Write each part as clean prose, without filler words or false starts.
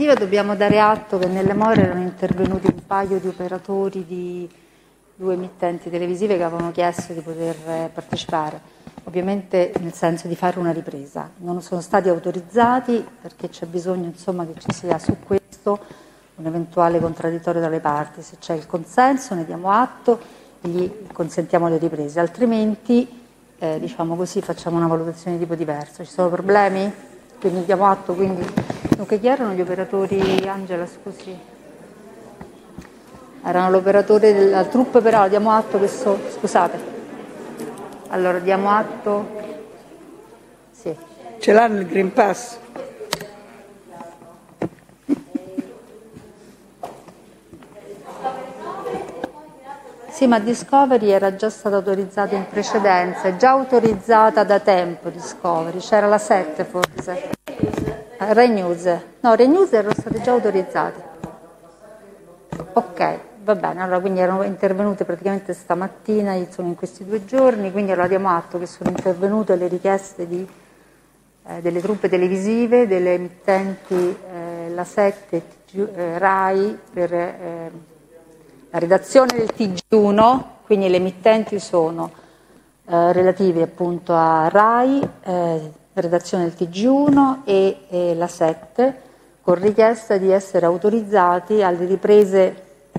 televisive dobbiamo dare atto che nelle more erano intervenuti un paio di operatori di 2 emittenti televisive che avevano chiesto di poter partecipare, ovviamente nel senso di fare una ripresa. Non sono stati autorizzati perché c'è bisogno, insomma, che ci sia su questo un eventuale contraddittorio dalle parti. Se c'è il consenso ne diamo atto e gli consentiamo le riprese, altrimenti diciamo così, facciamo una valutazione di tipo diverso. Ci sono problemi? Quindi diamo atto. Quindi, dunque, chi erano gli operatori, Angela, scusi? Erano l'operatore della troupe, però diamo atto che scusate. Allora, diamo atto. Sì. Ce l'hanno il Green Pass? Sì, ma Discovery era già stata autorizzata in precedenza, è già autorizzata da tempo Discovery, c'era la 7 forse. Rai News. No, Rai News erano state già autorizzate. Ok, va bene, allora quindi erano intervenute praticamente stamattina, sono in questi 2 giorni, quindi allora diamo atto che sono intervenute le richieste delle truppe televisive, delle emittenti la 7 Rai per la redazione del TG1, quindi le emittenti sono relative appunto a Rai, redazione del TG1 e la 7, con richiesta di essere autorizzati alle riprese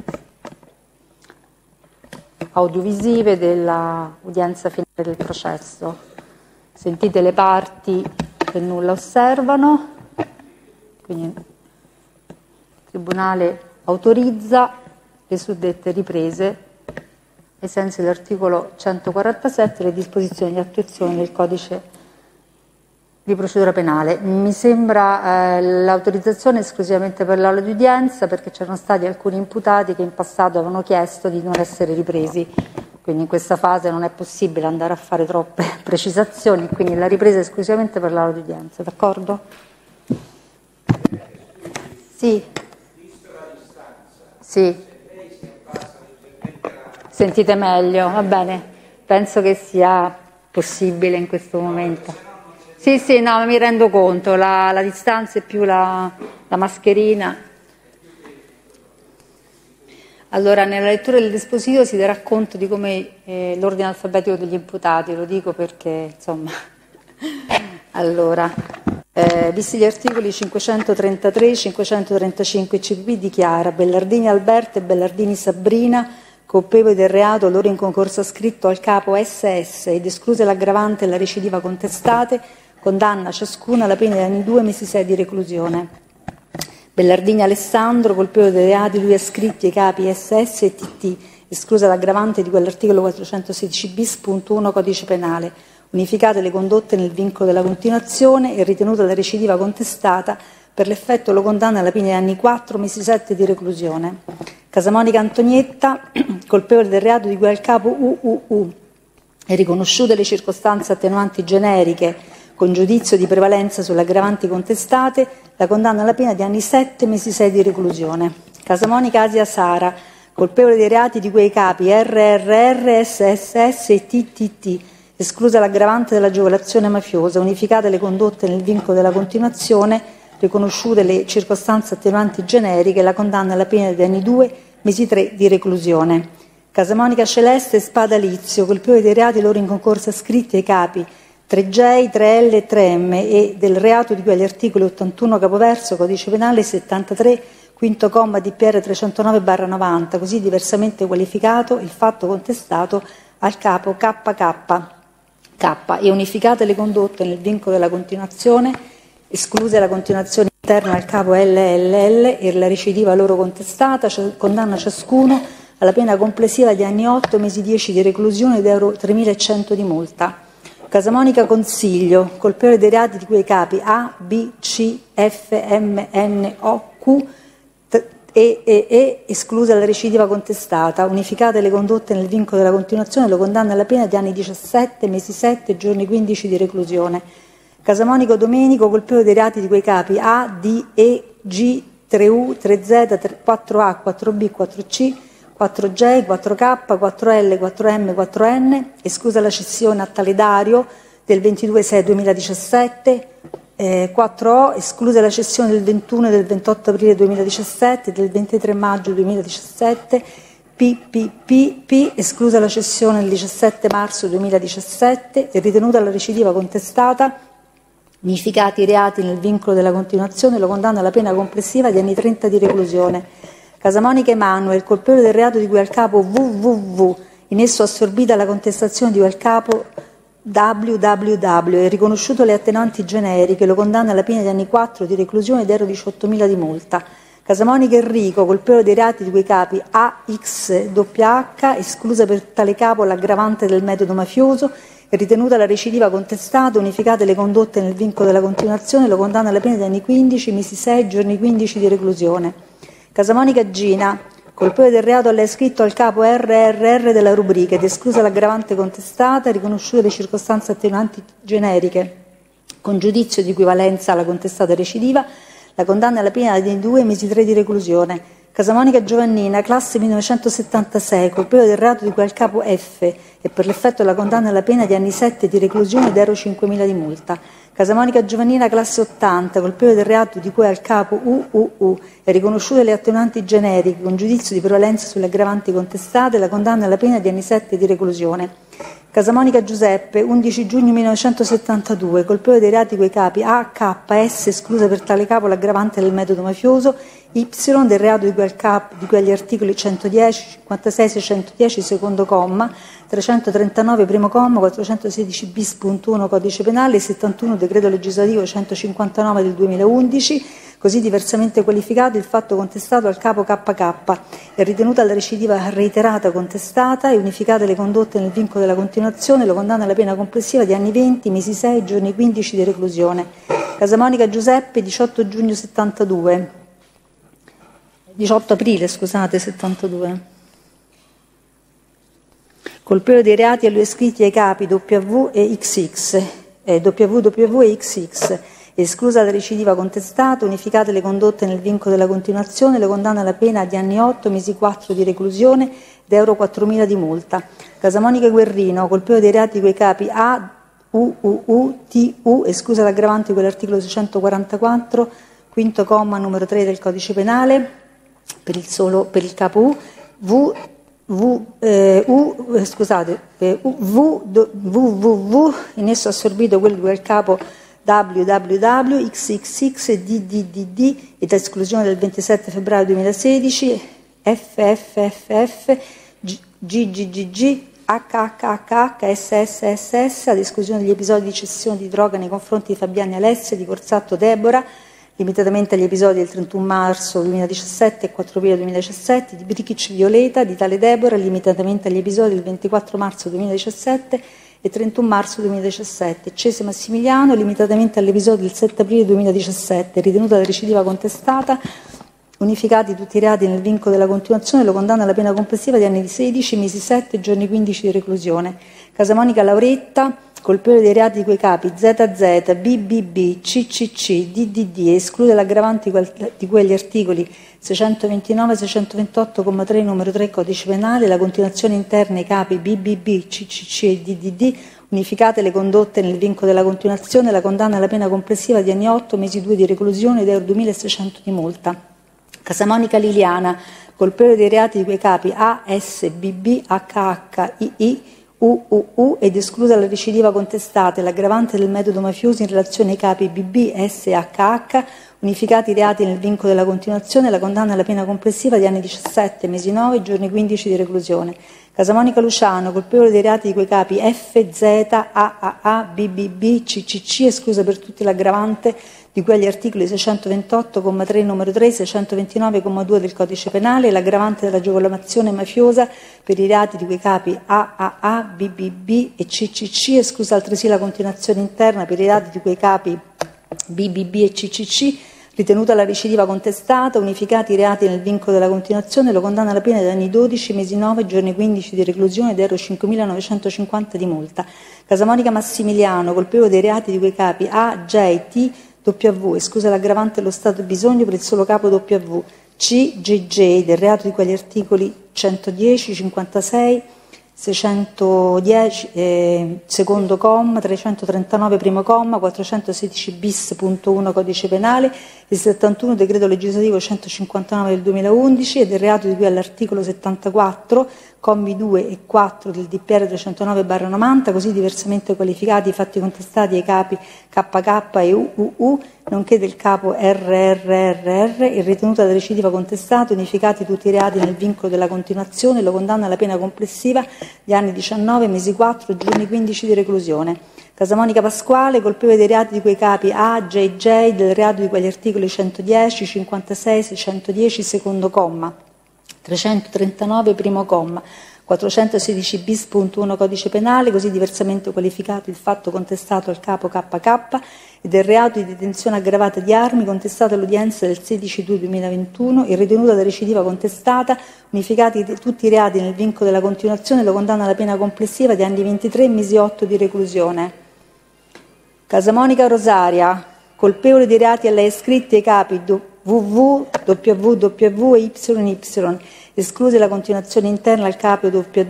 audiovisive dell'udienza finale del processo. Sentite le parti che nulla osservano, quindi il Tribunale autorizza le suddette riprese ai sensi dell'articolo 147 le disposizioni di attuazione del codice di procedura penale. Mi sembra l'autorizzazione esclusivamente per l'aula di udienza, perché c'erano stati alcuni imputati che in passato avevano chiesto di non essere ripresi, quindi in questa fase non è possibile andare a fare troppe precisazioni, quindi la ripresa è esclusivamente per l'aula di udienza, d'accordo? Sì. Sì. Sentite meglio, va bene, penso che sia possibile in questo momento. Sì, sì, no, mi rendo conto, la distanza è più la mascherina. Allora, nella lettura del dispositivo si darà conto di come l'ordine alfabetico degli imputati, lo dico perché, insomma, allora, visti gli articoli 533 e 535 CPP dichiara Bellardini Alberto e Bellardini Sabrina colpevoli del reato loro in concorso ascritto al capo SS ed escluse l'aggravante e la recidiva contestate, condanna ciascuna alla pena di anni 2 mesi 6 di reclusione. Bellardini Alessandro, colpevole dei reati lui ascritti ai capi SS e TT, esclusa l'aggravante di quell'articolo 416 bis, punto 1 codice penale, unificate le condotte nel vincolo della continuazione e ritenuta la recidiva contestata, per l'effetto lo condanna alla pena di anni 4 mesi 7 di reclusione. Casamonica Antonietta, colpevole del reato di cui al capo UUU e riconosciute le circostanze attenuanti generiche con giudizio di prevalenza sulle aggravanti contestate, la condanna alla pena di anni 7 mesi 6 di reclusione. Casamonica Asia Sara, colpevole dei reati di cui ai capi RRR, SSS e TTT, esclusa l'aggravante dell'agevolazione mafiosa, unificate le condotte nel vincolo della continuazione, riconosciute le circostanze attenuanti generiche, la condanna alla pena di anni 2 mesi 3 di reclusione. Casamonica Celeste Spada Lizio, colpevole dei reati loro in concorso ascritti ai capi 3J, 3L e 3M e del reato di cui agli articoli 81 capoverso, codice penale 73, quinto comma DPR 309/90, così diversamente qualificato il fatto contestato al capo KK e unificate le condotte nel vincolo della continuazione, escluse la continuazione interna al capo LLL e la recidiva loro contestata, condanna ciascuno alla pena complessiva di anni 8 mesi 10 di reclusione ed euro 3.100 di multa. Casamonica Consiglio, colpevole dei reati di cui ai capi A, B, C, F, M, N, O, Q e esclusa la recidiva contestata, unificate le condotte nel vincolo della continuazione, lo condanna alla pena di anni 17 mesi 7 giorni 15 di reclusione. Casamonico Domenico, colpevole dei reati di quei capi A, D, E, G, 3U, 3Z, 4A, 4B, 4C, 4J, 4K, 4L, 4M, 4N, esclusa la cessione a tale Dario del 22/6/2017, 4O, esclusa la cessione del 21 e del 28 aprile 2017 e del 23 maggio 2017. P, esclusa la cessione il 17 marzo 2017 e ritenuta la recidiva contestata, unificati i reati nel vincolo della continuazione, lo condanna alla pena complessiva di anni 30 di reclusione. Casamonica Emanuel, colpevole del reato di cui al capo www, in esso assorbita la contestazione di cui al capo www e riconosciuto le attenuanti generiche, lo condanna alla pena di anni 4 di reclusione ed euro 18.000 di multa. Casamonica Enrico, colpevole dei reati di quei capi AXHH, esclusa per tale capo l'aggravante del metodo mafioso e ritenuta la recidiva contestata, unificate le condotte nel vincolo della continuazione, lo condanna alla pena di anni 15, mesi 6, giorni 15 di reclusione. Casamonica Gina, colpevole del reato alle iscritto al capo RRR della rubrica ed esclusa l'aggravante contestata, riconosciute le circostanze attenuanti generiche, con giudizio di equivalenza alla contestata recidiva, la condanna alla pena di 2 mesi 3 di reclusione. Casamonica Giovannina, classe 1976, colpevole del reato di cui al capo F e per l'effetto della condanna alla pena di anni 7 di reclusione ed euro 5.000 di multa. Casamonica Giovannina, classe 80, colpevole del reato di cui al capo UUU e riconosciute le attenuanti generiche con giudizio di prevalenza sulle aggravanti contestate, la condanna alla pena di anni 7 di reclusione. Casamonica Giuseppe, 11 giugno 1972, colpevole dei reati quei capi A, K, S, esclusa per tale capo l'aggravante del metodo mafioso, Y, del reato di cui agli articoli 110, 56, 610, secondo comma, 339, primo comma, 416 bis.1 Codice Penale e 71 Decreto Legislativo 159 del 2011, così diversamente qualificato il fatto contestato al capo KK e ritenuta la recidiva reiterata contestata e unificate le condotte nel vincolo della continuazione, lo condanna alla pena complessiva di anni 20, mesi 6, giorni 15 di reclusione. Casamonica Giuseppe, 18 aprile 72. Colpevole dei reati a lui iscritti ai capi WW e XX, WW e XX, esclusa la recidiva contestata, unificate le condotte nel vincolo della continuazione, le condanna alla pena di anni 8, mesi 4 di reclusione ed euro 4.000 di multa. Casamonica Guerrino, colpevole dei reati di quei capi A, UUU, TU, esclusa l'aggravante di quell'articolo 644, quinto comma, numero 3 del Codice Penale, per il capo U, www, in esso assorbito quello di quel capo www, xxx, ddd ed esclusione del 27 febbraio 2016, fffff, ggggg, hhhh, ssss, ad esclusione degli episodi di cessione di droga nei confronti di Fabiani Alessia, di Corsatto Deborah, limitatamente agli episodi del 31 marzo 2017 e 4 aprile 2017, di Brikic Violeta, di Tale Deborah, limitatamente agli episodi del 24 marzo 2017 e 31 marzo 2017, Cese Massimiliano, limitatamente all'episodio del 7 aprile 2017, ritenuta la recidiva contestata, unificati tutti i reati nel vincolo della continuazione, lo condanna alla pena complessiva di anni 16, mesi 7 e giorni 15 di reclusione. Casamonica Lauretta, colpevole dei reati di quei capi ZZ, BBB, CCC, DDD, esclude l'aggravante di quegli articoli 629 e 628,3 numero 3 Codice Penale, la continuazione interna ai capi BBB, CCC e DDD, unificate le condotte nel vincolo della continuazione, la condanna alla pena complessiva di anni 8, mesi 2 di reclusione ed euro 2.600 di multa. Casamonica Liliana, colpevole dei reati di quei capi A, S, BB, HH, II, UUU ed esclusa la recidiva contestata e l'aggravante del metodo mafioso in relazione ai capi BB, S e HH, unificati i reati nel vincolo della continuazione, la condanna alla pena complessiva di anni 17, mesi 9 e giorni 15 di reclusione. Casamonica Luciano, colpevole dei reati di quei capi F, Z, AAA, BBB, CCC, esclusa per tutti l'aggravante di cui agli articoli 628,3 numero 3, 629,2 del Codice Penale e l'aggravante dell'agevolazione mafiosa per i reati di quei capi AAA, BBB e CCC, esclusa altresì la continuazione interna per i reati di quei capi BBB e CCC, ritenuta la recidiva contestata, unificati i reati nel vincolo della continuazione, lo condanna alla pena di anni 12, mesi 9, giorni 15 di reclusione ed euro 5.950 di multa. Casamonica Massimiliano, colpevole dei reati di quei capi A, J, T, W, esclusa l'aggravante dello stato di bisogno per il solo capo W, C, JJ, del reato di quegli articoli 110, 56, 610 secondo comma, 339 primo comma, 416 bis.1 codice penale, il 71 decreto legislativo 159 del 2011 e del reato di cui all'articolo 74, commi 2 e 4 del DPR 309/90, così diversamente qualificati i fatti contestati ai capi KK e UUU, nonché del capo RRRR, e ritenuta da recidiva contestato, unificati tutti i reati nel vincolo della continuazione, lo condanna alla pena complessiva di anni 19, mesi 4, giorni 15 di reclusione. Casamonica Pasquale, colpevole dei reati di quei capi A, JJ, del reato di quegli articoli 110, 56, 610, secondo comma, 339, primo comma, 416 bis.1 codice penale, così diversamente qualificato il fatto contestato al capo KK e del reato di detenzione aggravata di armi contestato all'udienza del 16/2/2021 e ritenuta da recidiva contestata, unificati tutti i reati nel vincolo della continuazione, lo condanna alla pena complessiva di anni 23, mesi 8 di reclusione. Casamonica Rosaria, colpevole dei reati a lei iscritti ai capi WW, WWW e YY, escluse la continuazione interna al capo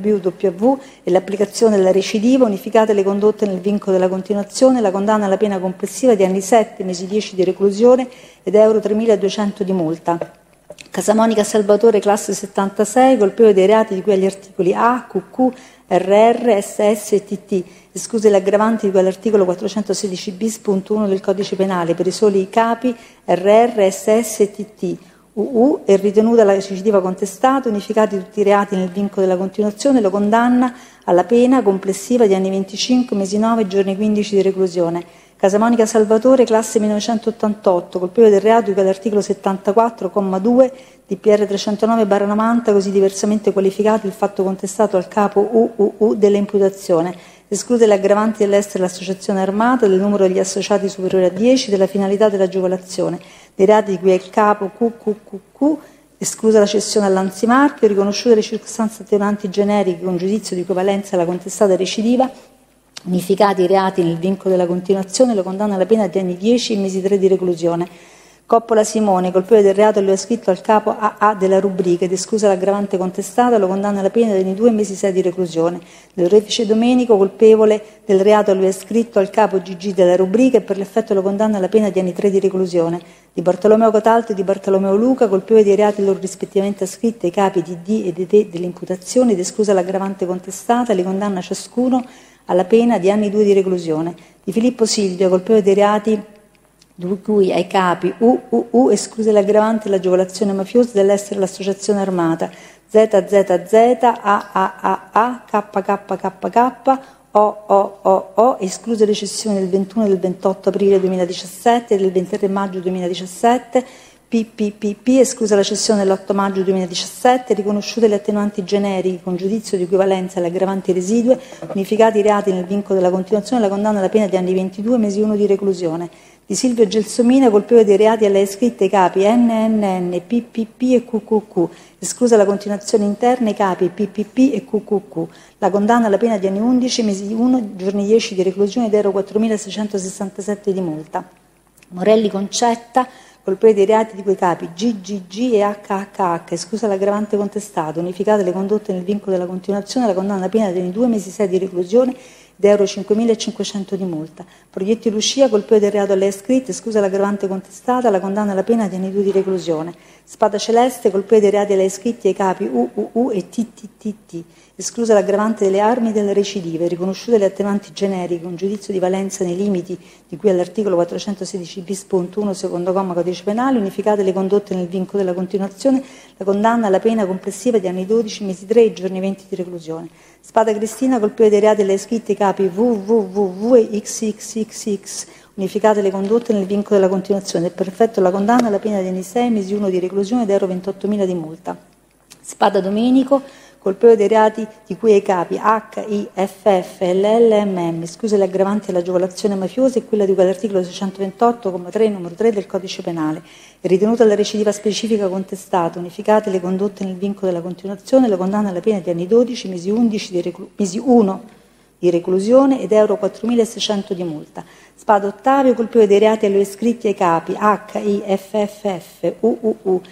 WW e l'applicazione della recidiva, unificate le condotte nel vincolo della continuazione, la condanna alla pena complessiva di anni 7, mesi 10 di reclusione ed euro 3.200 di multa. Casamonica Salvatore, classe 76, colpevole dei reati di cui agli articoli A, QQ, RR, SS e TT, escluse le aggravanti di cui all'articolo 416 bis.1 del codice penale per i soli capi RR, SS e TT, UU, e ritenuta la recidiva contestata, unificati tutti i reati nel vincolo della continuazione, lo condanna alla pena complessiva di anni 25, mesi 9, giorni 15 di reclusione. Casamonica Salvatore, classe 1988, colpevole del reato di cui all'articolo 74,2 DPR 309/90, così diversamente qualificato il fatto contestato al capo UUU dell'imputazione, escluse le aggravanti dell'essere l'associazione armata, del numero degli associati superiore a 10, della finalità dell'agevolazione, dei reati di cui è il capo QQQQ, esclusa la cessione all'anzimarchio, riconosciute le circostanze attenuanti generiche con giudizio di equivalenza alla contestata recidiva, unificati i reati nel vincolo della continuazione, lo condanna alla pena di anni 10 e mesi 3 di reclusione. Coppola Simone, colpevole del reato che lo ha iscritto al capo AA della rubrica ed esclusa l'aggravante contestata, lo condanna alla pena di anni 2 e mesi 6 di reclusione. Del Refice Domenico, colpevole del reato che lo ha iscritto al capo GG della rubrica e per l'effetto lo condanna alla pena di anni 3 di reclusione. Di Bartolomeo Catalto e di Bartolomeo Luca, colpevoli dei reati loro rispettivamente ascritti ai capi di D e di T dell'imputazione ed esclusa l'aggravante contestata, li condanna ciascuno alla pena di anni 2 di reclusione. Di Filippo Silvio, colpevole dei reati di cui ai capi UUU, escluse l'aggravante e l'agevolazione mafiosa dell'essere l'associazione armata ZZZ, AAAA, KKKK, OOOO, escluse le cessioni del 21 e del 28 aprile 2017 e del 23 maggio 2017, PPPP, esclusa la cessione dell'8 maggio 2017, riconosciute le attenuanti generiche con giudizio di equivalenza alle aggravanti residue, unificati i reati nel vincolo della continuazione, la condanna alla pena di anni 22, mesi 1 di reclusione. Di Silvio Gelsomina, colpevole dei reati alle iscritte ai capi NNN, PPP e QQQ, esclusa la continuazione interna ai capi PPP e QQQ, la condanna alla pena di anni 11, mesi 1, giorni 10 di reclusione ed euro 4.667 di multa. Morelli Concetta, colpevole dei reati di quei capi GGG e HHH, esclusa l'aggravante contestato, unificate le condotte nel vincolo della continuazione, la condanna alla pena di anni 2 mesi 6 di reclusione ed euro 5.500 di multa. Proietti Lucia, colpevole del reato alle iscritte, esclusa l'aggravante contestata, la condanna alla pena di anni 2 di reclusione. Spada Celeste, colpevole dei reati alle iscritti ai capi UUU e TTTT, esclusa l'aggravante delle armi e delle recidive, riconosciute le attenuanti generiche con giudizio di valenza nei limiti di cui all'articolo 416 bis.1 secondo comma codice penale, unificate le condotte nel vincolo della continuazione, la condanna alla pena complessiva di anni 12, mesi 3 e giorni 20 di reclusione. Spada Cristina, colpevole dei reati alle iscritte ai capi WWW e XXXX, unificate le condotte nel vincolo della continuazione e per effetto la condanna alla pena di anni 6, mesi 1 di reclusione ed euro 28.000 di multa. Spada Domenico, colpevole dei reati di cui ai capi HIFF e LLMM, escluse le aggravanti dell'agevolazione mafiosa e quella di cui all'articolo 628,3 numero 3 del codice penale, e ritenuta la recidiva specifica contestata, unificate le condotte nel vincolo della continuazione, la condanna alla pena di anni 12, mesi 1 di reclusione ed euro 4.600 di multa. Spada Ottavio, colpevole dei reati alle iscritti ai capi HIFFF, UUU,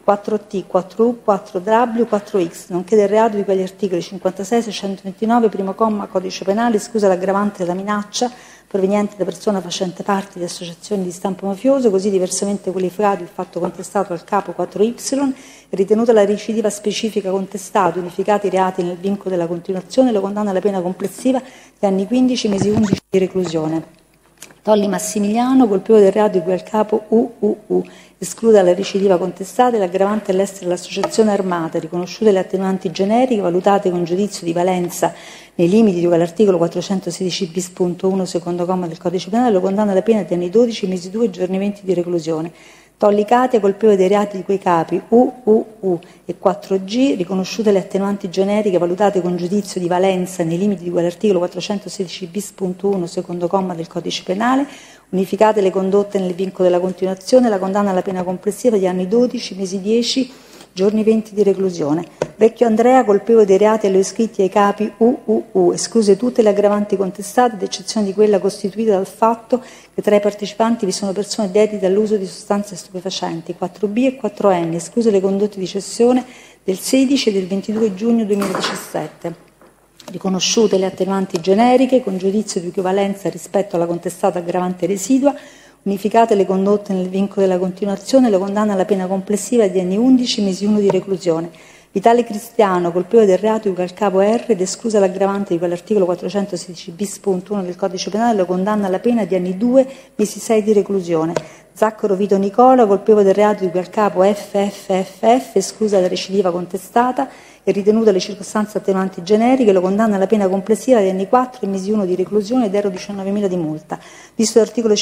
4T, 4U, 4W, 4X, nonché del reato di quegli articoli 56, 629, primo comma, codice penale, esclusa l'aggravante della minaccia proveniente da persona facente parte di associazioni di stampo mafioso, così diversamente qualificato il fatto contestato al capo 4Y, e ritenuta la recidiva specifica contestata, unificati i reati nel vincolo della continuazione, lo condanna alla pena complessiva di anni 15, mesi 11 di reclusione. Tolli Massimiliano, colpevole del reato di cui al capo UUU, esclude la recidiva contestata e l'aggravante all'essere l'associazione armata, riconosciute le attenuanti generiche, valutate con giudizio di valenza nei limiti di quell'articolo 416 bis.1 secondo comma del codice penale, lo condanna alla pena di anni 12, mesi 2 e giorni 20 di reclusione. Tolli Katia, colpevole dei reati di quei capi UUU e 4G, riconosciute le attenuanti generiche, valutate con giudizio di valenza nei limiti di quell'articolo 416 bis.1 secondo comma del codice penale, unificate le condotte nel vincolo della continuazione, la condanna alla pena complessiva di anni 12, mesi 10, giorni 20 di reclusione. Vecchio Andrea, colpevole dei reati allo iscritti ai capi UUU, escluse tutte le aggravanti contestate, ad eccezione di quella costituita dal fatto che tra i partecipanti vi sono persone dedite all'uso di sostanze stupefacenti, 4B e 4N, escluse le condotte di cessione del 16 e del 22 giugno 2017. Riconosciute le attenuanti generiche con giudizio di equivalenza rispetto alla contestata aggravante residua, unificate le condotte nel vincolo della continuazione, lo condanna alla pena complessiva di anni 11, mesi 1 di reclusione. Vitale Cristiano, colpevole del reato di cui al capo R ed esclusa l'aggravante di quell'articolo 416 bis.1 del codice penale, lo condanna alla pena di anni 2, mesi 6 di reclusione. Zaccaro Vito Nicola, colpevole del reato di cui al capo FFFF, esclusa la recidiva contestata e ritenuta le circostanze attenuanti generiche, lo condanna alla pena complessiva di anni 4 e mesi 1 di reclusione ed euro 19.000 di multa. Visto l'articolo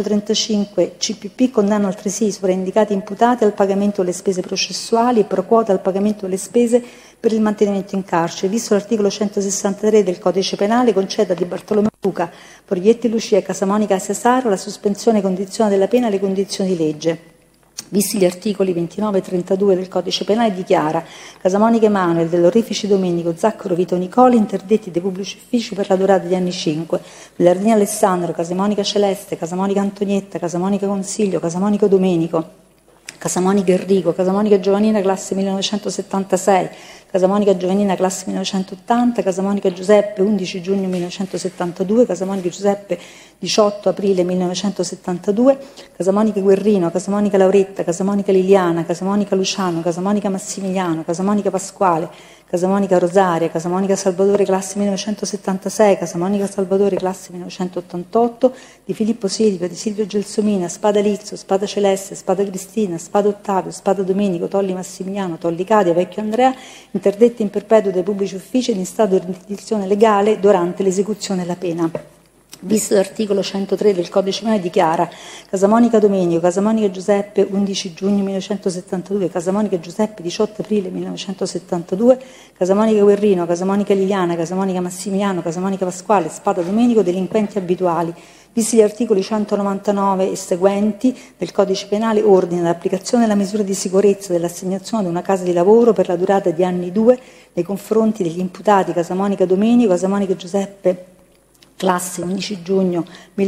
535 CPP, condanna altresì i sovraindicati imputati al pagamento delle spese processuali e pro quota al pagamento delle spese per il mantenimento in carcere. Visto l'articolo 163 del codice penale, concede a Di Bartolomeo Luca, Proietti Lucia e Casamonica Cesaro la sospensione condizionale della pena alle condizioni di legge. Visti gli articoli 29 e 32 del codice penale, dichiara Casamonica Emanuele, dell'Orefice Domenico, Zaccaro Vito Nicoli, interdetti dei pubblici uffici per la durata di anni 5, Bellardini Alessandro, Casamonica Celeste, Casamonica Antonietta, Casamonica Consiglio, Casamonica Domenico, Casamonica Enrico, Casamonica Giovannina classe 1976, Casamonica Giovannina classe 1980, Casamonica Giuseppe 11 giugno 1972, Casamonica Giuseppe 18 aprile 1972, Casamonica Guerrino, Casamonica Lauretta, Casamonica Liliana, Casamonica Luciano, Casamonica Massimiliano, Casamonica Pasquale, Casamonica Rosaria, Casamonica Salvatore classe 1976, Casamonica Salvatore classe 1988, di Filippo Silvio, di Silvio Gelsomina, Spada Lizzo, Spada Celeste, Spada Cristina, Spada Ottavio, Spada Domenico, Tolli Massimiliano, Tolli Cadia, Vecchio Andrea, interdetti in perpetuo dai pubblici uffici ed in stato di interdizione legale durante l'esecuzione della pena. Visto l'articolo 103 del codice penale, dichiara Casamonica Domenico, Casamonica Giuseppe 11 giugno 1972, Casamonica Giuseppe 18 aprile 1972, Casamonica Guerrino, Casamonica Liliana, Casamonica Massimiliano, Casamonica Pasquale, Spada Domenico, delinquenti abituali. Visti gli articoli 199 e seguenti del codice penale, ordina l'applicazione della misura di sicurezza dell'assegnazione ad una casa di lavoro per la durata di anni 2 nei confronti degli imputati Casamonica Domenico, Casamonica Giuseppe classe 11 giugno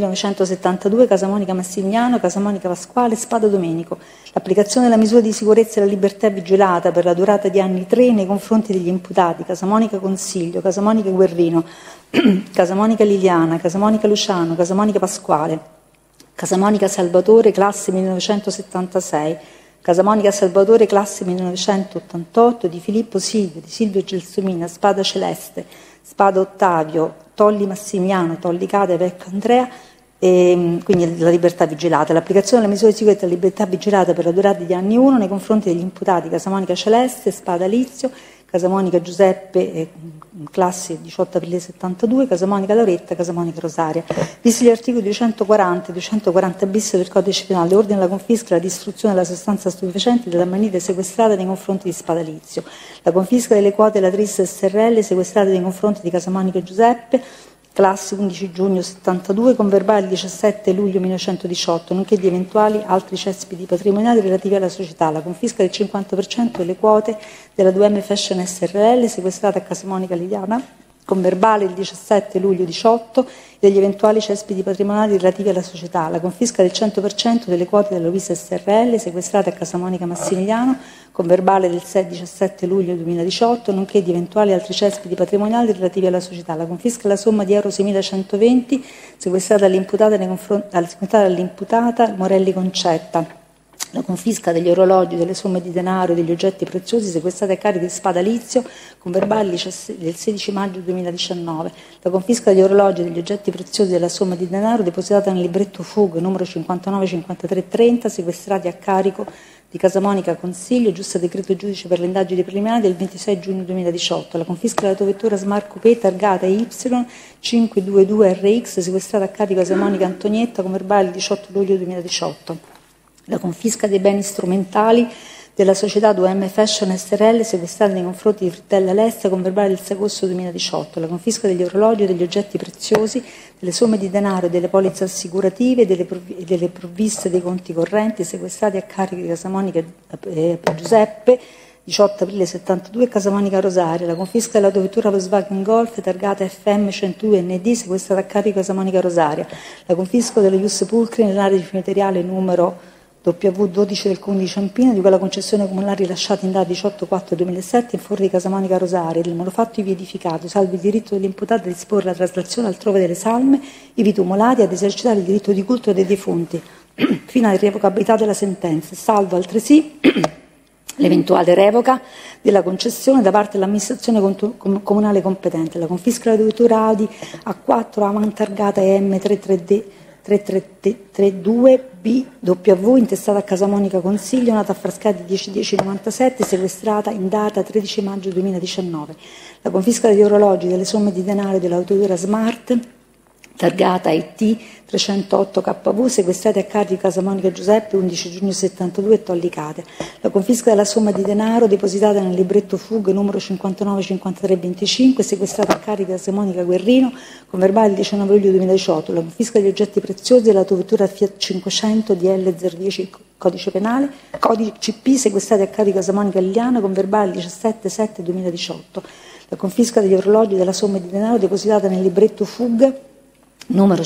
1972, Casamonica Massimiliano, Casamonica Pasquale, Spada Domenico. L'applicazione della misura di sicurezza della libertà vigilata per la durata di anni 3 nei confronti degli imputati Casamonica Consiglio, Casamonica Guerrino, Casamonica Liliana, Casamonica Luciano, Casamonica Pasquale, Casamonica Salvatore, classe 1976, Casamonica Salvatore, classe 1988, di Filippo Silvio, di Silvio Gelsomina, Spada Celeste, Spada Ottavio, Tolli Massimiliano, Tolli Cadia, Vecchio Andrea, quindi la libertà vigilata. L'applicazione della misura di sicurezza della libertà vigilata per la durata di anni 1 nei confronti degli imputati Casamonica Celeste, Spada Lizio, Casamonica Giuseppe, classe 18 aprile 72, Casamonica Lauretta, Casamonica Rosaria. Visti gli articoli 240 e 240 bis del codice penale, ordina la confisca e la distruzione della sostanza stupefacente della manite sequestrata nei confronti di Spada Lizio, la confisca delle quote della Tris SRL sequestrate nei confronti di Casamonica Giuseppe, classe 11 giugno 72, con verbale 17 luglio 1918, nonché di eventuali altri cespiti patrimoniali relativi alla società, la confisca del 50% delle quote della 2M Fashion SRL sequestrata a Casamonica Liliana, con verbale il 17 luglio 18 degli eventuali cespiti patrimoniali relativi alla società, la confisca del 100% delle quote della Luisa SRL sequestrate a Casa Monica Massimiliano, con verbale del 17 luglio 2018, nonché di eventuali altri cespiti patrimoniali relativi alla società, la confisca della somma di euro 6.120 sequestrata all'imputata Morelli Concetta, la confisca degli orologi, delle somme di denaro e degli oggetti preziosi sequestrati a carico di Spada Lizio con verbali del 16 maggio 2019, la confisca degli orologi e degli oggetti preziosi della somma di denaro depositata nel libretto FUG numero 595330 sequestrati a carico di Casa Monica Consiglio, giusto decreto giudice per le indagini preliminari del 26 giugno 2018, la confisca dell'autovettura Smart Coupé targata Y522RX sequestrata a carico Casa Monica Antonietta con verbale il 18 luglio 2018. La confisca dei beni strumentali della società 2M Fashion SRL sequestrati nei confronti di Frittella Lesta con verbale del 6 agosto 2018, la confisca degli orologi e degli oggetti preziosi, delle somme di denaro e delle polizze assicurative e delle provviste dei conti correnti sequestrati a carico di Casamonica Giuseppe 18 aprile 72 Casamonica Rosaria, la confisca dell'autovettura Volkswagen Golf targata FM 102 ND sequestrata a carico di Casamonica Rosaria, la confisca dello Ius Pulcri nell'area di materiale numero W12 del Comune di Ciampino di quella concessione comunale rilasciata in data 18/4/2007 in favore di Casamonica Rosaria, del monofatto ivi edificato, salvo il diritto dell'imputato a disporre la traslazione altrove delle salme, ivi tumulati, ad esercitare il diritto di culto dei defunti, fino all'irrevocabilità della sentenza, salvo altresì l'eventuale revoca della concessione da parte dell'amministrazione comunale competente, la confisca della vettura Audi A4 Avant targata EM 3332 BW intestata a Casamonica Consiglio, nata a Frascati 10/10/97, sequestrata in data 13 maggio 2019. La confisca degli orologi, delle somme di denaro dell'autovettura Smart targata IT 308 KV sequestrati a carico di Casamonica Giuseppe 11 giugno 72 e tollicate, la confisca della somma di denaro depositata nel libretto FUG numero 595325 sequestrata a carico di Casamonica Guerrino con verbale il 19 luglio 2018, la confisca degli oggetti preziosi dell'autovettura Fiat 500 DL010 codice penale, codice CP sequestrati a carico di Casamonica Liliana con verbale il 17/7/2018, la confisca degli orologi della somma di denaro depositata nel libretto FUG numero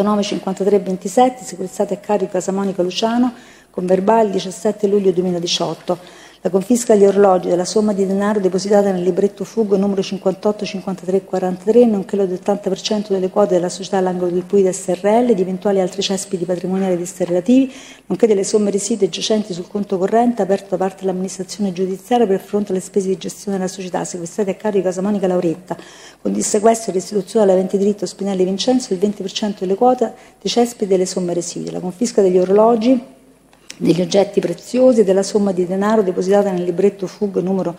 595327 sequestrati a carico di Casamonica Luciano con verbale il 17 luglio 2018, la confisca degli orologi della somma di denaro depositata nel libretto FUG numero 585343 nonché l'80% delle quote della società all'angolo del Puida SRL e di eventuali altri cespiti patrimoniali ed relativi, nonché delle somme residue giacenti sul conto corrente aperto da parte dell'amministrazione giudiziaria per fronte alle spese di gestione della società sequestrate a carico di Casamonica Lauretta, con dissequestro e restituzione all'avente diritto Spinelli Vincenzo del 20% delle quote dei cespiti e delle somme residue, la confisca degli orologi, degli oggetti preziosi e della somma di denaro depositata nel libretto FUG numero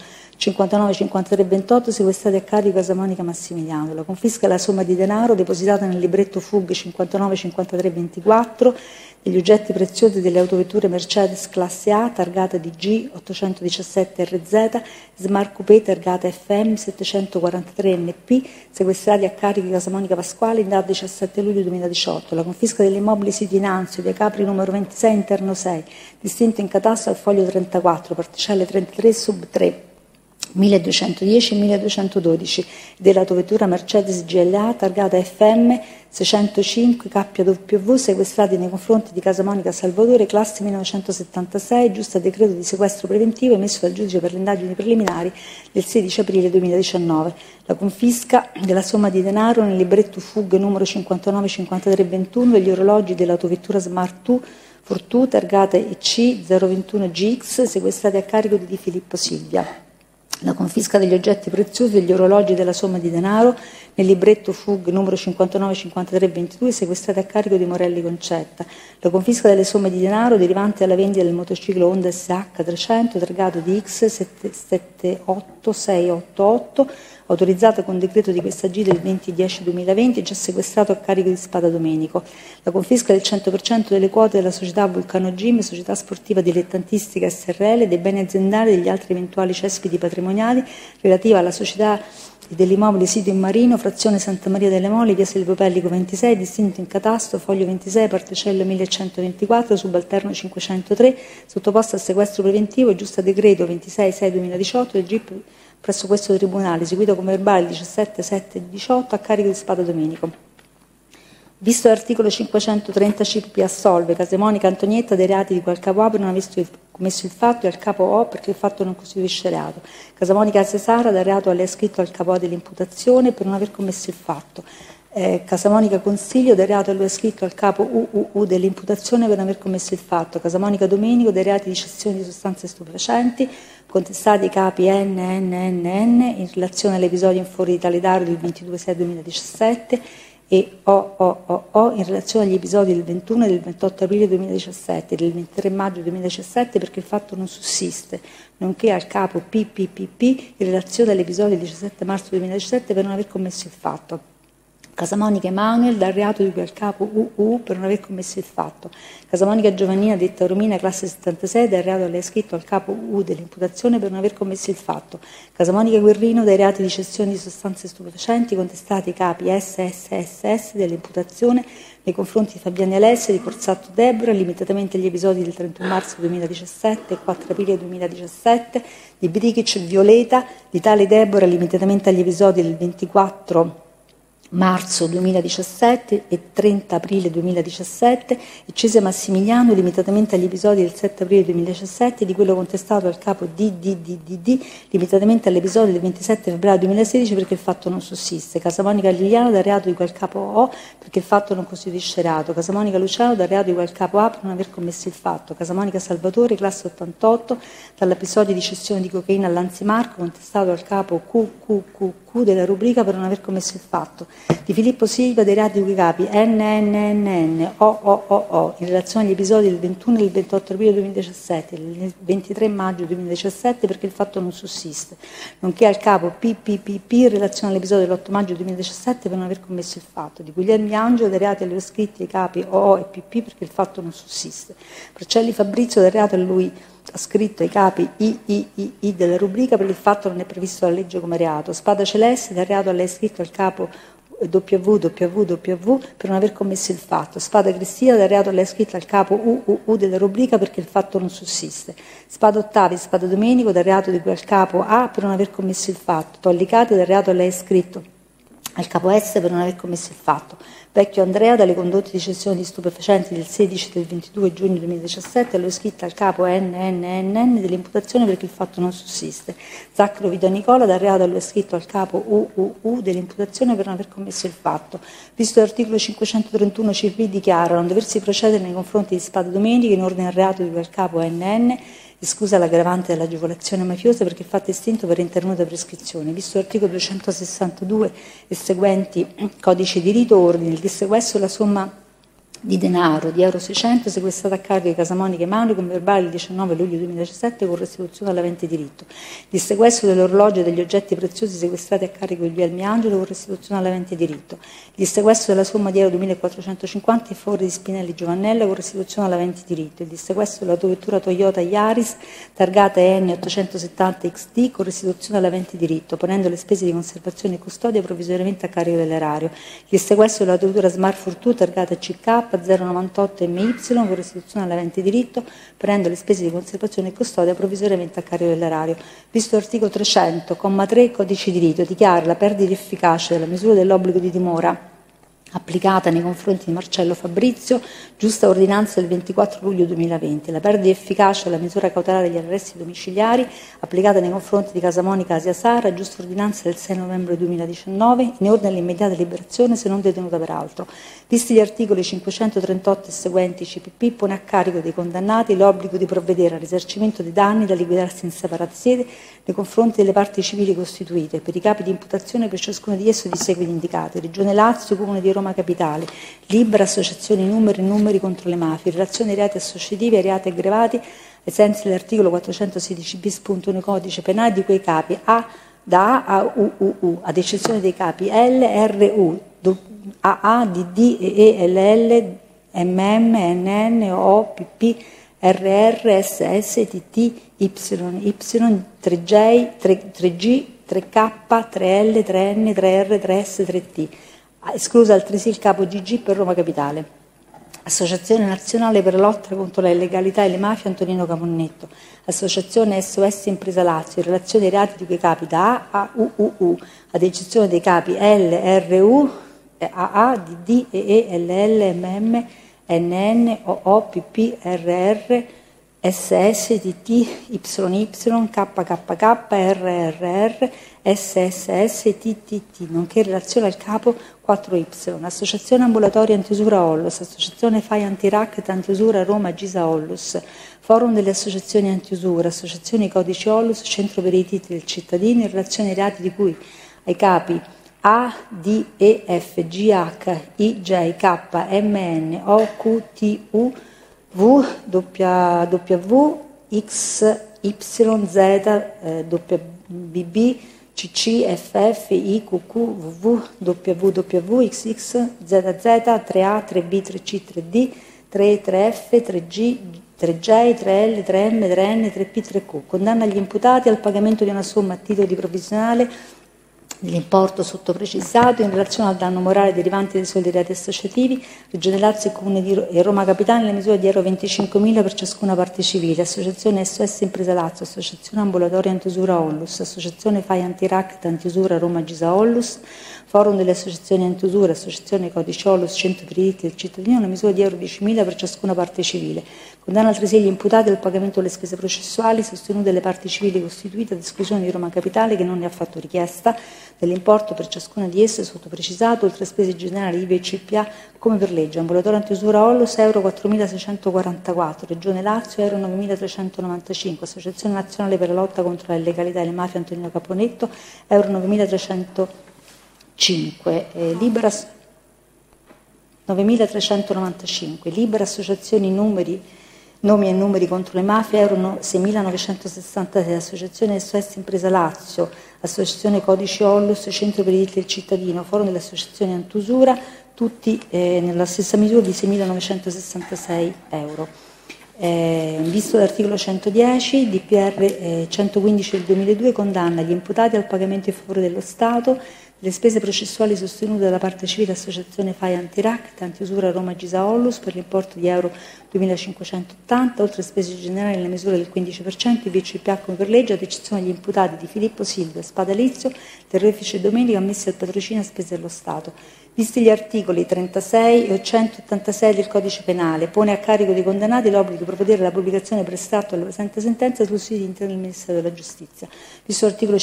595328 sequestrati a carico di Casamonica Massimiliano, la confisca della somma di denaro depositata nel libretto FUG 595324 degli oggetti preziosi delle autovetture Mercedes classe A targata DG 817 RZ Smart Coupé targata FM 743 NP sequestrati a carico di Casamonica Pasquale in data 17 luglio 2018, la confisca degli immobili siti in Anzio, via Capri numero 26 interno 6 distinto in catasto al foglio 34 particelle 33 sub 3 1210 e 1212 dell'autovettura Mercedes GLA targata FM 605 KW sequestrati nei confronti di Casamonica Salvatore classe 1976 giusto a decreto di sequestro preventivo emesso dal giudice per le indagini preliminari del 16 aprile 2019, la confisca della somma di denaro nel libretto FUG numero 595321 degli orologi dell'autovettura Smart 2 Fortù targata EC 021 GX sequestrati a carico di Di Filippo Silvia, la confisca degli oggetti preziosi e degli orologi della somma di denaro nel libretto FUG numero 595322 sequestrati a carico di Morelli Concetta, la confisca delle somme di denaro derivanti dalla vendita del motociclo Honda SH 300 targato di X 778688 autorizzata con decreto di questa gira del 20/10/2020 già sequestrato a carico di Spada Domenico, la confisca del 100% delle quote della società Vulcano Gym, società sportiva dilettantistica SRL, dei beni aziendali e degli altri eventuali cespiti patrimoniali relativa alla società dell'immobile sito in Marino, frazione Santa Maria delle Mole, via Silvio Pellico 26, distinto in catasto, foglio 26, particella 1124, subalterno 503, sottoposto al sequestro preventivo e giusto a decreto 26/6/2018 del GIP presso questo tribunale, eseguito come verbale 17, 7 e 18 a carico di Spada Domenico. Visto l'articolo 530 CPP assolve Casamonica Antonietta dei reati di cui al capo A per non aver commesso il fatto e al capo O perché il fatto non costituisce reato. Casamonica Cesara dal reato alle ascritto al capo A dell'imputazione per non aver commesso il fatto. Casamonica Consiglio del reato alle ascritto al capo UUU dell'imputazione per non aver commesso il fatto. Casamonica Domenico dei reati di cessione di sostanze stupefacenti contestati ai capi NNNN in relazione all'episodio in fuori di tale dato del 22/6/2017 e OOO in relazione agli episodi del 21 e del 28 aprile 2017 e del 23 maggio 2017 perché il fatto non sussiste, nonché al capo PPPP in relazione all'episodio del 17 marzo 2017 per non aver commesso il fatto. Casamonica Emanuel dal reato di cui al capo UU per non aver commesso il fatto. Casamonica Giovannina detta Romina classe 76 dal reato alle ascritto al capo UU dell'imputazione per non aver commesso il fatto. Casamonica Guerrino dai reati di cessione di sostanze stupefacenti contestati ai capi SSSS dell'imputazione nei confronti di Fabiani Alessia e di Corsatto Debora limitatamente agli episodi del 31 marzo 2017 e 4 aprile 2017, di Brikic Violeta di tale Debora limitatamente agli episodi del 24 marzo 2017 e 30 aprile 2017 e Cese Massimiliano limitatamente agli episodi del 7 aprile 2017 di quello contestato al capo DDDD limitatamente all'episodio del 27 febbraio 2016 perché il fatto non sussiste. Casamonica Liliano dal reato di cui al capo O perché il fatto non costituisce reato. Casamonica Luciano dal reato di cui al capo A per non aver commesso il fatto. Casamonica Salvatore classe 88 dall'episodio di cessione di cocaina all'Anzimarco contestato al capo QQQQ della rubrica per non aver commesso il fatto. Di Filippo Silva dei reati di cui capi NNNN OOO in relazione agli episodi del 21 e del 28 aprile 2017 e del 23 maggio 2017 perché il fatto non sussiste, nonché al capo PPPP in relazione all'episodio dell'8 maggio 2017 per non aver commesso il fatto. Di Guglielmi Angelo dei reati agli iscritti ai capi OO e PP perché il fatto non sussiste. Procelli Fabrizio del reato a lui ha scritto ai capi III della rubrica per il fatto non è previsto dalla legge come reato. Spada Celeste del reato a lei scritto al capo WWW per non aver commesso il fatto. Spada Cristina del reato a lei scritto al capo UUU della rubrica perché il fatto non sussiste. Spada Ottavi, Spada Domenico del reato di cui al capo A per non aver commesso il fatto. Tollicati del reato a lei scritto al capo S per non aver commesso il fatto. Vecchio Andrea dalle condotte di cessione di stupefacenti del 16 e del 22 giugno 2017 allo iscritto al capo NNNN dell'imputazione perché il fatto non sussiste. Zaccaro Vito Nicola dal reato allo iscritto al capo UUU dell'imputazione per non aver commesso il fatto. Visto l'articolo 531 CP dichiara non doversi procedere nei confronti di Spada Domenico in ordine al reato di cui al capo NN esclusa l'aggravante dell'agevolazione mafiosa perché il fatto è estinto per intervenuta prescrizione. Visto l'articolo 262 e seguenti codici di rito, ordine il dissequestro della somma di denaro di euro 600 sequestrata a carico di Casamonica Emanuele con verbale il 19 luglio 2017 con restituzione all'avente diritto. Il sequestro dell'orologio e degli oggetti preziosi sequestrati a carico di Guglielmi Angelo con restituzione all'avente diritto. Il sequestro della somma di euro 2450 in favore di Spinelli Giovannella con restituzione all'avente diritto. Il dissequestro dell'autovettura Toyota Yaris targata N870XD con restituzione all'avente diritto, ponendo le spese di conservazione e custodia provvisoriamente a carico dell'erario. Il sequestro dell'autovettura Smart Fortwo targata CK 098 MY con restituzione all'avente diritto, prendo le spese di conservazione e custodia provvisoriamente a carico dell'erario. Visto l'articolo 300, comma 3, codice di rito, dichiara la perdita di efficacia della misura dell'obbligo di dimora applicata nei confronti di Marcello Fabrizio, giusta ordinanza del 24 luglio 2020. La perdita di efficacia della misura cautelare degli arresti domiciliari applicata nei confronti di Casamonica Asia Sara, giusta ordinanza del 6 novembre 2019, in ordine all'immediata liberazione se non detenuta per altro. Visti gli articoli 538 e seguenti CPP, pone a carico dei condannati l'obbligo di provvedere al risarcimento dei danni da liquidarsi in separate sedi nei confronti delle parti civili costituite, per i capi di imputazione per ciascuno di essi di seguiti indicati: Regione Lazio, Comune di Roma Capitale, Libera, Associazione Numeri contro le mafie, in relazione ai reati associativi e ai reati aggravati ai sensi dell'articolo 416 bis.1 codice penale di quei capi da A a UUU, ad eccezione dei capi L, R, U, AA, DD, ELL, MM, NN, O, PP, RR, SS, TT, Y, 3G, 3K, 3L, 3N, 3R, 3S, 3T. Escluso altresì il capo GG per Roma Capitale. Associazione Nazionale per la lotta contro la illegalità e le mafie Antonino Caponnetto, Associazione SOS Impresa Lazio, in relazione ai reati di cui capita A, U, U, U, ad eccezione dei capi L, R, U, AA, DD, EE, LL, MM, NN, OO, PP, RR, SS, TT, YY, KKK, RRR, SSS, TTT, nonché in relazione al capo 4Y, Associazione Ambulatoria Antiusura Ollus, Associazione FAI Antiracket Antiusura Roma Gisa Ollus, Forum delle Associazioni Antiusura, Associazioni Codici Ollus, Centro per i Diritti del Cittadino, in relazione ai reati di cui ai capi A, D, E, F, G, H, I, J, K, M, N, O, Q, T, U, V, W, X, Y, Z, BB, CC, FF, I, QQ, WW, WW, XX, ZZ, 3A, 3B, 3C, 3D, 3E, 3F, 3G, 3J, 3L, 3M, 3N, 3P, 3Q. Condanna gli imputati al pagamento di una somma a titolo di provvisionale dell'importo sottoprecisato in relazione al danno morale derivante dai soldi reati associativi, Regione Lazio e Comune di Roma Capitale nella misura di euro 25.000 per ciascuna parte civile, Associazione SOS Impresa Lazio, Associazione Ambulatoria Antiusura Ollus, Associazione FAI Antiracket Antiusura Roma Gisa Ollus, Forum delle Associazioni Antiusura, Associazione Codici Ollus, Centro per i Diritti del Cittadino, una misura di euro 10.000 per ciascuna parte civile. Condanna altresì gli imputati al pagamento delle spese processuali sostenute dalle parti civili costituite ad esclusione di Roma Capitale che non ne ha fatto richiesta, dell'importo per ciascuna di esse sottoprecisato, oltre a spese generali IVA e CPA come per legge. Ambulatorio Antiusura Ollus euro 4.644, Regione Lazio euro 9.395, Associazione Nazionale per la lotta contro la illegalità e le mafie Antonino Caponnetto euro 9.305, Libera 9.395, Libera Associazioni Nomi e numeri contro le mafie euro 6.966, Associazione SOS Impresa Lazio, Associazione Codici Ollus, Centro per i Diritti del Cittadino, Forum delle Associazioni Antiusura, tutti nella stessa misura di 6.966 euro. Visto l'articolo 110, DPR 115 del 2002 condanna gli imputati al pagamento in favore dello Stato le spese processuali sostenute dalla parte civile Associazione FAI Antiracket Antiusura Roma Gisa Ollus per l'importo di euro 2.580, oltre a spese generali nella misura del 15%, IVCPA come per legge, ad eccezione degli imputati di Filippo Silvio e Spadalizio, Terrefice Domenico, ammessi al patrocinio a spese dello Stato. Visti gli articoli 36 e 186 del Codice Penale, pone a carico dei condannati l'obbligo di provvedere alla pubblicazione per estratto della presente sentenza sul sito interno del Ministero della Giustizia. Visto l'articolo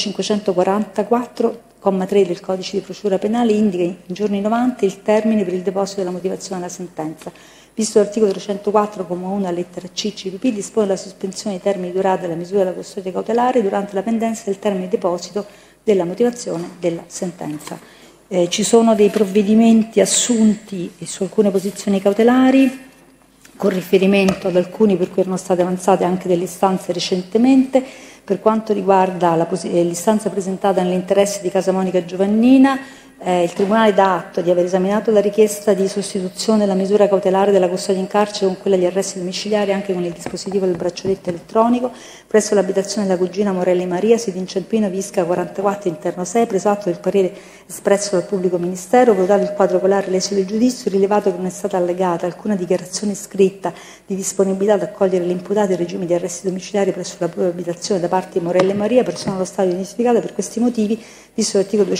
544, comma 3 del Codice di Procedura Penale, indica in giorni 90 il termine per il deposito della motivazione della sentenza. Visto l'articolo 304,1 lettera C CPP, dispone la sospensione dei termini di durata della misura della custodia cautelare durante la pendenza del termine di deposito della motivazione della sentenza. Ci sono dei provvedimenti assunti su alcune posizioni cautelari, con riferimento ad alcuni per cui erano state avanzate anche delle istanze recentemente. Per quanto riguarda l'istanza presentata nell'interesse di Casa Monica Giovannina, il Tribunale dà atto di aver esaminato la richiesta di sostituzione della misura cautelare della custodia in carcere con quella di arresti domiciliari anche con il dispositivo del braccialetto elettronico presso l'abitazione della cugina Morelli Maria, sito in Ciampino, Visca 44, interno 6, preso atto del parere espresso dal pubblico ministero, valutato il quadro colare l'esito del giudizio, rilevato che non è stata allegata alcuna dichiarazione scritta di disponibilità ad accogliere l'imputato in regime di arresti domiciliari presso la propria abitazione da parte di Morelli Maria, persona allo stato identificata. Per questi motivi, visto l'articolo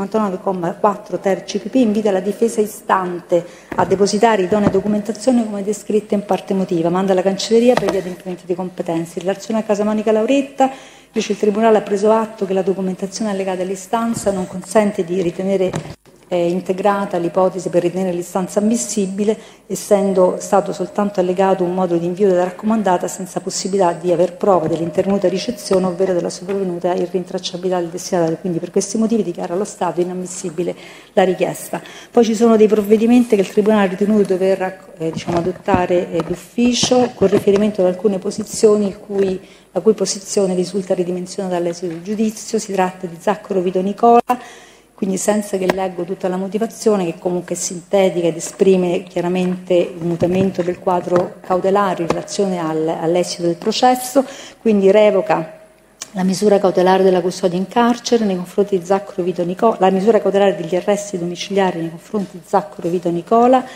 299,4 ter CPP, invita la difesa istante a depositare idonea documentazione come descritta in parte motiva, manda alla cancelleria per gli adempimenti di competenza. In relazione a Casa Monica Lauretta, invece il Tribunale ha preso atto che la documentazione allegata all'istanza non consente di ritenere integrata l'ipotesi per ritenere l'istanza ammissibile, essendo stato soltanto allegato un modulo di invio della raccomandata senza possibilità di aver prova dell'intervenuta ricezione ovvero della sopravvenuta irrintracciabilità del destinatario. Quindi per questi motivi dichiara allo Stato inammissibile la richiesta. Poi ci sono dei provvedimenti che il Tribunale ha ritenuto di dover adottare d'ufficio con riferimento ad alcune posizioni la cui posizione risulta ridimensionata dall'esito del giudizio. Si tratta di Zaccaro Vito Nicola, quindi senza che leggo tutta la motivazione, che comunque è sintetica ed esprime chiaramente il mutamento del quadro cautelare in relazione all'esito del processo, quindi revoca la misura cautelare della custodia in carcere nei confronti di Zaccaro Vito Nicola, la misura cautelare degli arresti domiciliari nei confronti di Zaccaro Vito Nicola,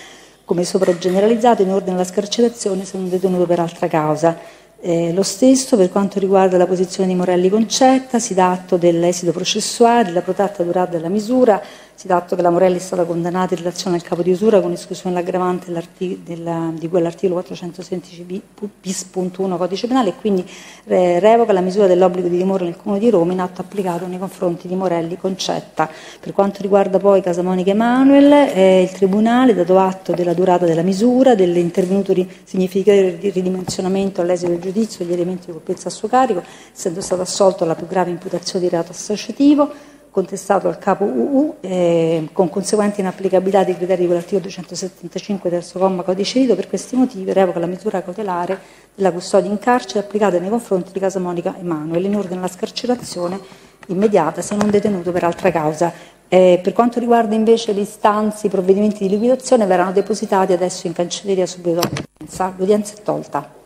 come sopra generalizzato in ordine alla scarcerazione se non detenuto per altra causa. Lo stesso per quanto riguarda la posizione di Morelli Concetta, si dà atto dell'esito processuale, della protratta durata della misura, si dà atto che la Morelli è stata condannata in relazione al capo di usura con esclusione dell'aggravante di quell'articolo 416 bis.1 codice penale e quindi revoca la misura dell'obbligo di dimora nel Comune di Roma in atto applicato nei confronti di Morelli Concetta. Per quanto riguarda poi Casamonica Emanuel, il Tribunale, dato atto della durata della misura, dell'intervenuto significativo di ridimensionamento all'esito del giudizio degli elementi di colpezza a suo carico, essendo stato assolto alla più grave imputazione di reato associativo, contestato al capo UU con conseguente inapplicabilità dei criteri di quell'articolo 275 terzo comma codice Rito. Per questi motivi revoca la misura cautelare della custodia in carcere applicata nei confronti di Casamonica Emanuel in ordine alla scarcerazione immediata se non detenuto per altra causa. Per quanto riguarda invece le istanze, i provvedimenti di liquidazione verranno depositati adesso in cancelleria subito dopo l'udienza. L'udienza è tolta.